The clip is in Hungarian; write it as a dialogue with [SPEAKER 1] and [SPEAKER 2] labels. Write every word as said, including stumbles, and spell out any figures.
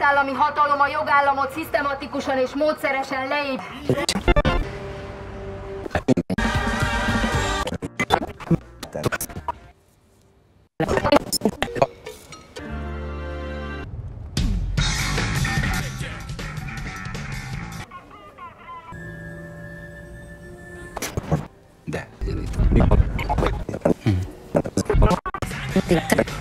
[SPEAKER 1] tagállami hatalom a jogállamot szisztematikusan és módszeresen leépíti.
[SPEAKER 2] De.